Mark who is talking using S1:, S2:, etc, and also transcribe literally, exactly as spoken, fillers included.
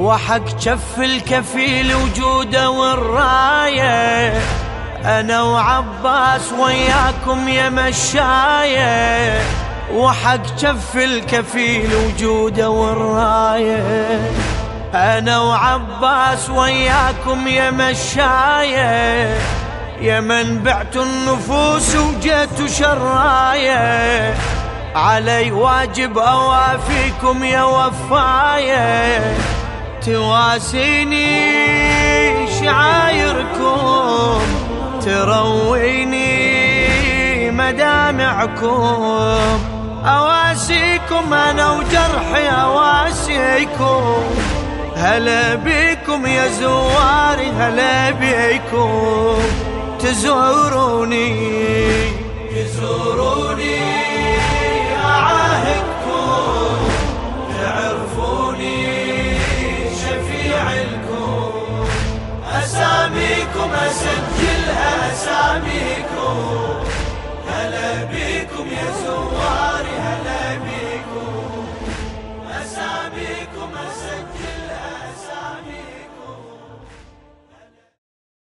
S1: وحق جف الكفيل وجوده والراية، أنا وعباس وياكم يا مشاية، وحق جف الكفيل وجوده والراية، أنا وعباس وياكم يا مشاية، يا من بعتوا النفوس وجيتوا شراية، علي واجب أوافيكم يا وفاية، تواسيني شعايركم ترويني مدامعكم، أواسيكم أنا وجرحي أواسيكم، هلا بيكم يا زواري هلا بيكم، تزوروني تزوروني أعاهدكم، تعرفوني شفيع لكم، أساميكم أسجلها أساميكم، هلا بيكم يا زواري.